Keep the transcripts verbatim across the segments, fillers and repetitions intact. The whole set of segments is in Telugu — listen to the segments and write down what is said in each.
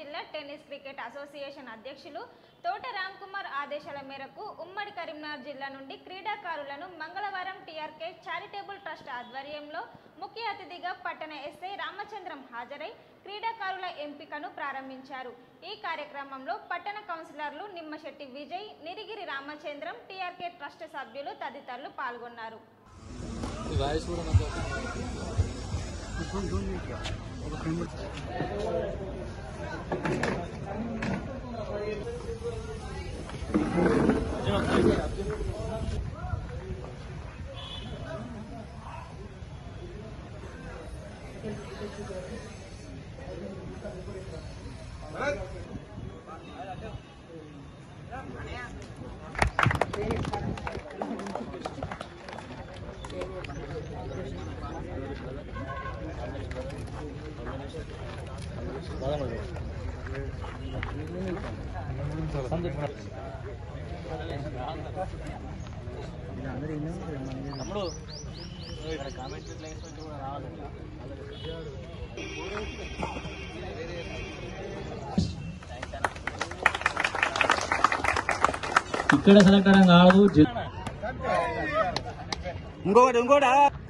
జిల్లా టెన్నిస్ క్రికెట్ అసోసియేషన్ అధ్యక్షులు తోట రామ్ కుమార్ ఆదేశాల మేరకు ఉమ్మడి కరీంనగర్ జిల్లా నుండి క్రీడాకారులను మంగళవారం టీఆర్కే చారిటబుల్ ట్రస్ట్ ఆధ్వర్యంలో ముఖ్య అతిథిగా పట్టణ ఎస్ఐ రామచంద్రం హాజరై క్రీడాకారుల ఎంపికను ప్రారంభించారు. ఈ కార్యక్రమంలో పట్టణ కౌన్సిలర్లు నిమ్మశెట్టి విజయ్, నిరిగిరి రామచంద్రం, టీఆర్కే ట్రస్ట్ సభ్యులు తదితరులు పాల్గొన్నారు. ఇక్కడ సెలెక్ట్ అవడం కాదు, ఇంకోటి ఇంకోటి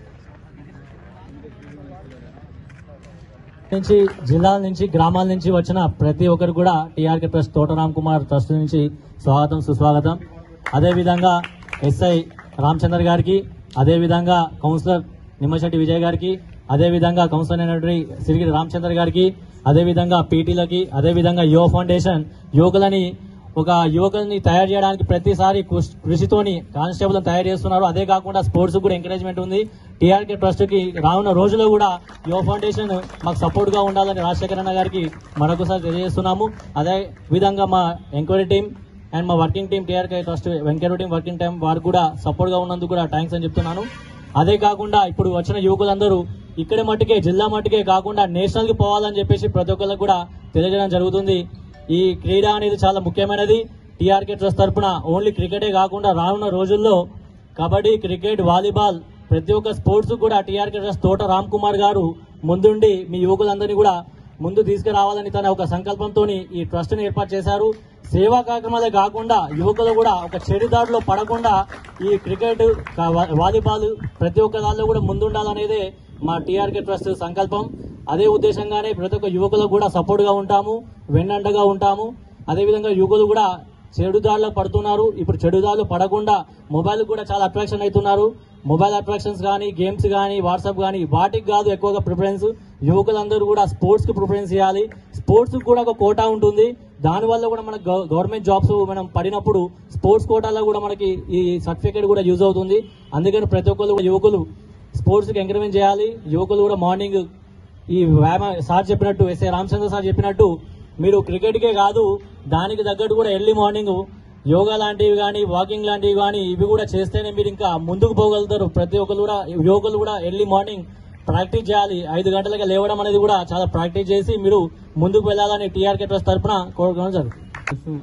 నుంచి జిల్లాల నుంచి గ్రామాల నుంచి వచ్చిన ప్రతి ఒక్కరు కూడా టీఆర్కే ట్రస్ట్ తోట రామ్ కుమార్ ట్రస్ట్ నుంచి స్వాగతం సుస్వాగతం. అదేవిధంగా ఎస్ఐ రామచందర్ గారికి, అదేవిధంగా కౌన్సిలర్ నిమ్మశెట్టి విజయ్ గారికి, అదేవిధంగా కౌన్సిలర్ అయినటువంటి సిరిగిరి రామచందర్ గారికి, అదేవిధంగా పీటీలకి, అదేవిధంగా యువ ఫౌండేషన్ యువకులని ఒక యువకుల్ని తయారు చేయడానికి ప్రతిసారి కృషితోని కానిస్టేబుల్ తయారు చేస్తున్నారు. అదే కాకుండా స్పోర్ట్స్ కూడా ఎంకరేజ్మెంట్ ఉంది. టీఆర్కే ట్రస్ట్ కి రానున్న రోజుల్లో కూడా యువ ఫౌండేషన్ మాకు సపోర్ట్ గా ఉండాలని రాజశేఖర అన్న గారికి మరొకసారి తెలియజేస్తున్నాము. అదే విధంగా మా ఎంక్వైరీ టీం అండ్ మా working team TRK trust enquiry team working team వారికి కూడా సపోర్ట్ గా ఉన్నందుకు కూడా థ్యాంక్స్ అని చెప్తున్నాను. అదే కాకుండా ఇప్పుడు వచ్చిన యువకులందరూ ఇక్కడే మట్టుకే జిల్లా మట్టుకే కాకుండా నేషనల్ కి పోవాలని చెప్పేసి ప్రతి ఒక్కరికి కూడా తెలియజేయడం జరుగుతుంది. ఈ క్రీడ అనేది చాలా ముఖ్యమైనది. టీఆర్కే ట్రస్ట్ తరఫున ఓన్లీ క్రికెటే కాకుండా రానున్న రోజుల్లో కబడ్డీ, క్రికెట్, వాలీబాల్ ప్రతి ఒక్క స్పోర్ట్స్ కూడా టీఆర్కే ట్రస్ట్ తోట రామ్ కుమార్ గారు ముందుండి మీ యువకులందరినీ కూడా ముందు తీసుకురావాలని తన ఒక సంకల్పంతో ఈ ట్రస్ట్ ని ఏర్పాటు చేశారు. సేవా కార్యక్రమాలే కాకుండా యువకులు కూడా ఒక చెడు దాడిలో పడకుండా ఈ క్రికెట్, వాలీబాల్ ప్రతి ఒక్క దానిలో కూడా ముందుండాలనేదే మా టీఆర్కే ట్రస్ట్ సంకల్పం. అదే ఉద్దేశంగానే ప్రతి ఒక్క యువకులకు కూడా సపోర్ట్ గా ఉంటాము, వెన్నండగా ఉంటాము. అదేవిధంగా యువకులు కూడా చెడుదారులు పడుతున్నారు. ఇప్పుడు చెడుదారులు పడకుండా మొబైల్ కూడా చాలా అట్రాక్షన్ అవుతున్నారు. మొబైల్ అట్రాక్షన్స్ కానీ, గేమ్స్ కానీ, వాట్సాప్ కానీ వాటికి కాదు ఎక్కువగా ప్రిఫరెన్స్. యువకులందరూ కూడా స్పోర్ట్స్ కి ప్రిఫరెన్స్ ఇవ్వాలి. స్పోర్ట్స్ కూడా ఒక కోటా ఉంటుంది. దానివల్ల కూడా మనకు గవర్నమెంట్ జాబ్స్ మనం పడినప్పుడు స్పోర్ట్స్ కోటాలో కూడా మనకి ఈ సర్టిఫికేట్ కూడా యూజ్ అవుతుంది. అందుకని ప్రతి ఒక్కరు యువకులు స్పోర్ట్స్ కి ఎంకరేజ్ చేయాలి. యువకులు కూడా మార్నింగ్ ఈ వ్యాయామ సార్ చెప్పినట్టు, ఎస్ఐ రామచంద్ర సార్ చెప్పినట్టు మీరు క్రికెట్కే కాదు దానికి తగ్గట్టు కూడా ఎర్లీ మార్నింగ్ యోగా లాంటివి కానీ, వాకింగ్ లాంటివి కానీ ఇవి కూడా చేస్తేనే మీరు ఇంకా ముందుకు పోగలుగుతారు. ప్రతి ఒక్కరు కూడా యువకులు కూడా ఎర్లీ మార్నింగ్ ప్రాక్టీస్ చేయాలి. ఐదు గంటలకి లేవడం అనేది కూడా చాలా ప్రాక్టీస్ చేసి మీరు ముందుకు వెళ్లాలని టీఆర్కే ట్రస్ట్ తరఫున కోరుకోవడం జరుగుతుంది.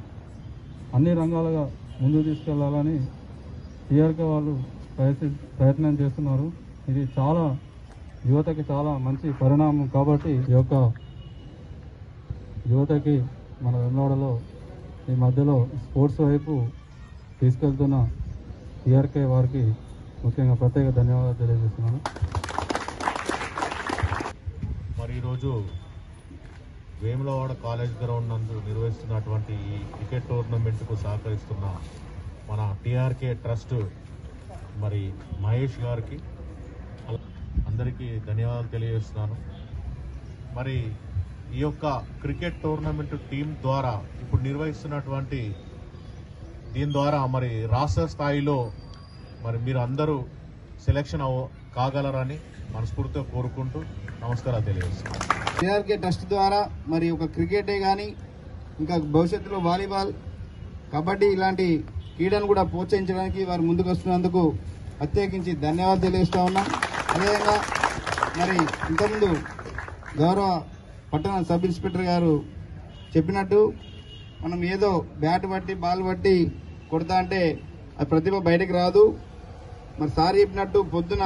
అన్ని రంగాలుగా ముందుకు తీసుకెళ్లాలని టీఆర్కే వాళ్ళు ప్రయత్నం చేస్తున్నారు. ఇది చాలా యువతకి చాలా మంచి పరిణామం. కాబట్టి ఈ యొక్క యువతకి మన వెమ్లవాడలో ఈ మధ్యలో స్పోర్ట్స్ వైపు తీసుకెళ్తున్న టీఆర్కే వారికి ముఖ్యంగా ప్రత్యేక ధన్యవాదాలు తెలియజేస్తున్నాను. మరి ఈరోజు వేములవాడ కాలేజ్ గ్రౌండ్ నందు నిర్వహిస్తున్నటువంటి ఈ క్రికెట్ టోర్నమెంట్కు సహకరిస్తున్న మన టీఆర్కే ట్రస్ట్ మరి మహేష్ గారికి అందరికీ ధన్యవాదాలు తెలియజేస్తున్నాను. మరి ఈ యొక్క క్రికెట్ టోర్నమెంట్ టీం ద్వారా ఇప్పుడు నిర్వహిస్తున్నటువంటి దీని ద్వారా మరి రాష్ట్ర స్థాయిలో మరి మీరు అందరూ సెలెక్షన్ కాగలరని మనస్ఫూర్తిగా కోరుకుంటూ నమస్కారాలు తెలియజేస్తున్నాను. టీఆర్కే ట్రస్ట్ ద్వారా మరి ఒక క్రికెటే కానీ ఇంకా భవిష్యత్తులో వాలీబాల్, కబడ్డీ ఇలాంటి క్రీడను కూడా ప్రోత్సహించడానికి వారు ముందుకు వస్తున్నందుకు ప్రత్యేకించి ధన్యవాదాలు తెలియజేస్తూ ఉన్నాం. అదేవిధంగా మరి ఇంతకుముందు గౌరవ పట్టణ సబ్ ఇన్స్పెక్టర్ గారు చెప్పినట్టు మనం ఏదో బ్యాట్ బట్టి బాల్ బట్టి కొడతా అంటే అది ప్రతిభ బయటకు రాదు. మరి సార్ చెప్పినట్టు పొద్దున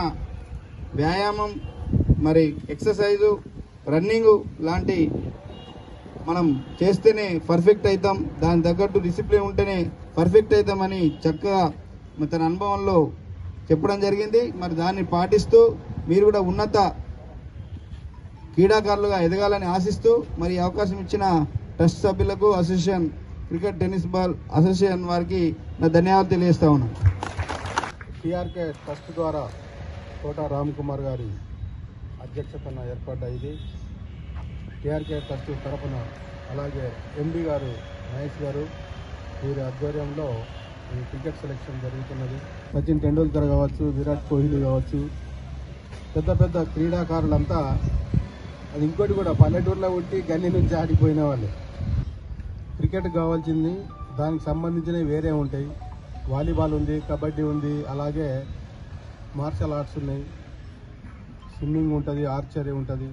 వ్యాయామం, మరి ఎక్సర్సైజు, రన్నింగ్ లాంటి మనం చేస్తేనే పర్ఫెక్ట్ అవుతాం, దాని తగ్గట్టు డిసిప్లిన్ ఉంటేనే పర్ఫెక్ట్ అవుతామని చక్కగా తన అనుభవంలో చెప్పడం జరిగింది. మరి దాన్ని పాటిస్తూ మీరు కూడా ఉన్నత క్రీడాకారులుగా ఎదగాలని ఆశిస్తూ మరి ఈ అవకాశం ఇచ్చిన ట్రస్ట్ సభ్యులకు, association cricket tennis ball association వారికి నా ధన్యవాదాలు తెలియజేస్తా ఉన్నాను. టీఆర్కే ట్రస్ట్ ద్వారా తోట రామ్ కుమార్ గారి అధ్యక్షతన ఏర్పడ్డ ఇది టీఆర్కే ట్రస్ట్ తరఫున, అలాగే ఎండి గారు మహేష్ గారు వీరి ఆధ్వర్యంలో ఈ క్రికెట్ సెలెక్షన్ జరుగుతున్నది. సచిన్ టెండూల్కర్ కావచ్చు, విరాట్ కోహ్లీ కావచ్చు, పెద్ద పెద్ద క్రీడాకారులంతా, అది ఇంకోటి కూడా పల్లెటూరులో ఉండి గల్లీ నుంచి ఆడిపోయిన వాళ్ళు. క్రికెట్ కావాల్సింది దానికి సంబంధించినవి వేరే ఉంటాయి. వాలీబాల్ ఉంది, కబడ్డీ ఉంది, అలాగే మార్షల్ ఆర్ట్స్ ఉన్నాయి, స్విమ్మింగ్ ఉంటుంది, ఆర్చరీ ఉంటుంది.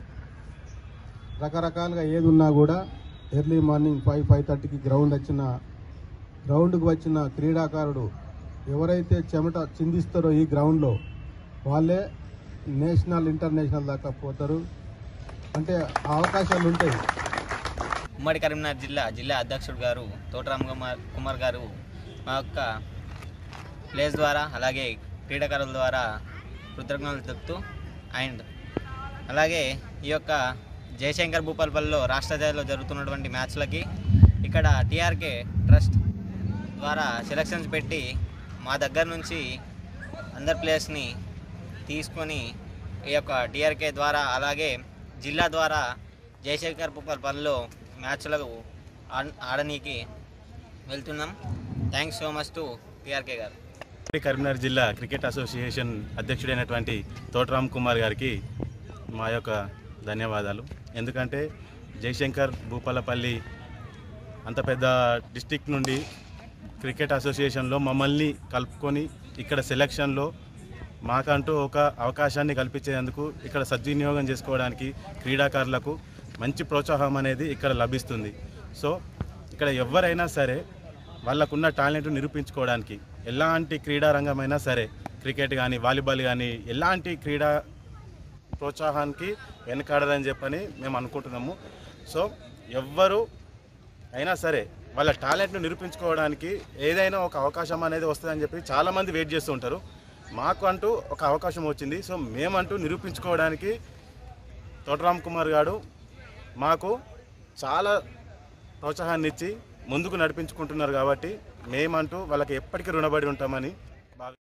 రకరకాలుగా ఏది ఉన్నా కూడా ఎర్లీ మార్నింగ్ ఫైవ్ ఫైవ్ థర్టీకి గ్రౌండ్ వచ్చిన గ్రౌండ్కి వచ్చిన క్రీడాకారుడు ఎవరైతే చెమట చిందిస్తారో ఈ గ్రౌండ్లో వాళ్ళే నేషనల్ ఇంటర్నేషనల్ దాకా పోతారు. అంటే అవకాశాలు ఉంటాయి. ఉమ్మడి కరీంనగర్ జిల్లా జిల్లా అధ్యక్షుడు గారు తోట రామ్ కుమార్ కుమార్ గారు మా యొక్క ప్లేస్ ద్వారా అలాగే క్రీడాకారుల ద్వారా కృతజ్ఞతలు తెలుపుతూ, అండ్ అలాగే ఈ యొక్క జయశంకర్ భూపాలపల్లిలో రాష్ట్ర స్థాయిలో జరుగుతున్నటువంటి మ్యాచ్లకి ఇక్కడ టీఆర్కే ట్రస్ట్ ద్వారా సెలక్షన్స్ పెట్టి మా దగ్గర నుంచి అందరి ప్లేయర్స్ని తీసుకొని ఈ యొక్క టీఆర్కే ద్వారా అలాగే జిల్లా ద్వారా జయశంకర్ భూపాలపల్లిలో మ్యాచ్లకు ఆడనీకి వెళ్తున్నాం. Thanks so much to TRK గారు. కరీంనగర్ జిల్లా క్రికెట్ అసోసియేషన్ అధ్యక్షుడైనటువంటి తోట రామ్ కుమార్ గారికి మా యొక్క ధన్యవాదాలు. ఎందుకంటే జయశంకర్ భూపాలపల్లి అంత పెద్ద డిస్టిక్ నుండి క్రికెట్ అసోసియేషన్లో మమ్మల్ని కలుపుకొని ఇక్కడ సెలక్షన్లో మాకంటూ ఒక అవకాశాన్ని కల్పించేందుకు ఇక్కడ సద్వినియోగం చేసుకోవడానికి క్రీడాకారులకు మంచి ప్రోత్సాహం అనేది ఇక్కడ లభిస్తుంది. సో ఇక్కడ ఎవరైనా సరే వాళ్ళకున్న టాలెంట్ నిరూపించుకోవడానికి ఎలాంటి క్రీడా రంగమైనా సరే, క్రికెట్ కానీ వాలీబాల్ కానీ ఎలాంటి క్రీడా ప్రోత్సాహానికి వెనకాడదని చెప్పని మేము అనుకుంటున్నాము. సో ఎవ్వరు అయినా సరే వాళ్ళ టాలెంట్ను నిరూపించుకోవడానికి ఏదైనా ఒక అవకాశం అనేది వస్తుందని చెప్పి చాలామంది వెయిట్ చేస్తూ ఉంటారు. మాకు అంటూ ఒక అవకాశం వచ్చింది. సో మేమంటూ నిరూపించుకోవడానికి తోట రామ్ కుమార్ గారు మాకు చాలా ప్రోత్సాహాన్ని ఇచ్చి ముందుకు నడిపించుకుంటున్నారు. కాబట్టి మేమంటూ వాళ్ళకి ఎప్పటికీ రుణపడి ఉంటామని